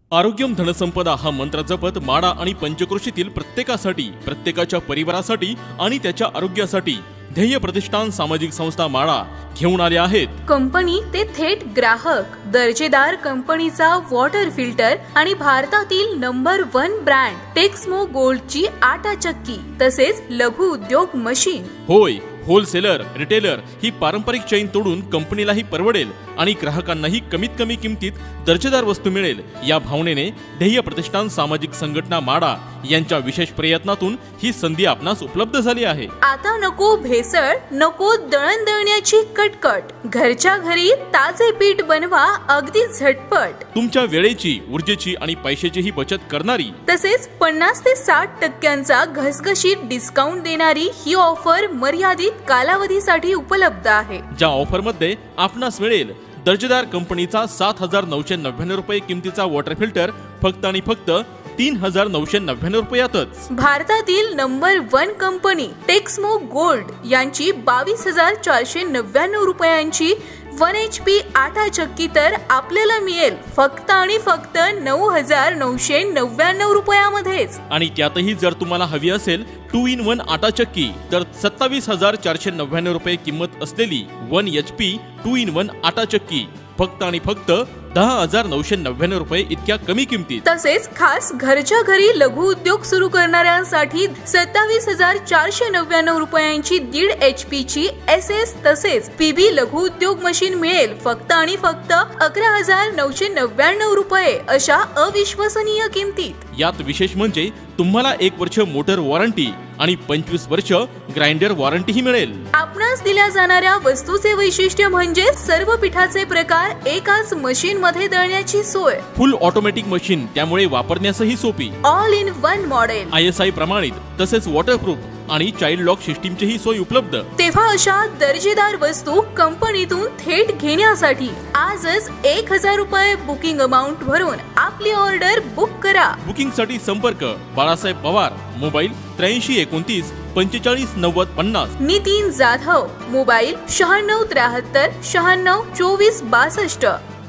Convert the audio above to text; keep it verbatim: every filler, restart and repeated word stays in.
आरोग्यम धनसंपदा हा मंत्र जपत माडा आणि पंचक्रोशीतील प्रत्येकासाठी, प्रत्येकाच्या परिवारासाठी आणि त्याच्या आरोग्यासाठी ध्येय प्रतिष्ठान सामाजिक संस्था माडा घेऊन आले आहेत कंपनी ते थेट ग्राहक दर्जेदार कंपनीचा वॉटर फिल्टर आणि भारतातील नंबर वन ब्रँड टेक्समो गोल्डची आटा चक्की तसेच लघु उद्योग मशीन। होय, होलसेलर रिटेलर ही पारंपरिक चैन तोडून कंपनीलाही परवडेल आणि ग्राहकांनाही कमीत कमी किमतीत दर्जेदार वस्तू मिळेल या भावनेने ध्येय प्रतिष्ठान सामाजिक संघटना माडा यांच्या विशेष प्रयत्नातून ही संधी आपणास उपलब्ध झाली आहे। आता नको भेसळ, नको दळण दळण्याची कटकट, घरच्या घरी ताजे पीठ बनवा अगदी झटपट। तुमच्या वेळेची, ऊर्जेची आणि पैशाचीही बचत करणारी तसेच पन्नास ते साठ टक्क्यांचा घसघशीत डिस्काउंट देणारी ही ऑफर मर्यादित कालावधीसाठी उपलब्ध आहे। ज्या ऑफर मध्ये आपणास मिळेल दर्जेदार कंपनीचा सात हजार नऊशे नव्याण्णव रुपये किमतीचा वॉटर फिल्टर फक्त आणि फक्त तीन हजार नऊशे नव्याण्णव रुपयातच। भारतातील number one company Texmo gold यांची बावीस हजार चारशे नव्याण्णव रुपयांची वन एच पी आटा चक्की तर आपल्याला मिळेल फक्त आणि फक्त नऊ हजार नऊशे नव्याण्णव रुपयामध्येच। आणि त्यातही जर तुम्हाला हवी असेल टू इन वन आटा चक्की तर सत्तावीस हजार चारशे नव्याण्णव रुपये किंमत असलेली one H P two in one आटा चक्की फक्त आणि फक्त दहा हजार नऊशे नव्याण्णव रुपये इतक्या कमी किमतीत। तसेच खास घरच्या घरी लघु उद्योग सुरू करणाऱ्यांसाठी सत्तावीस हजार चारशे नव्याण्णव रुपयांची दीड एच पी ची एस एस तसेच पीबी लघु उद्योग मशीन मिळेल फक्त आणि फक्त अकरा हजार नऊशे नव्याण्णव रुपये अशा अविश्वसनीय किमतीत। यात विशेष म्हणजे तुम्हाला एक वर्ष मोटर वॉरंटी आणि पंचवीस वर्ष ग्राइंडर वॉरंटीही मिळेल। आपणास दिल्या जाणाऱ्या वस्तूचे वैशिष्ट्य म्हणजे सर्व पिठाचे प्रकार एकाच मशीन मध्ये दळण्याची सोय, फुल ऑटोमॅटिक मशीन त्यामुळे वापरण्यासही सोपी, all in one model, I S I प्रमाणित तसेच वॉटरप्रूफ आणि चाइल्ड लॉक सिस्टीमचीही सोय उपलब्ध। तेव्हा अशा दर्जेदार वस्तू कंपनीतून थेट घेण्यासाठी आजच एक हजार रुपये बुकिंग अमाउंट भरून आपली ऑर्डर बुक करा। बुकिंग साठी संपर्क बाळासाहेब पवार, मोबाईल त्र्याऐंशी एकोणतीस पंचेचाळीस नव्वद पन्नास, नितीन जाधव, मोबाईल शहाण्णव त्र्याहत्तर शहाण्णव चोवीस बासष्ट।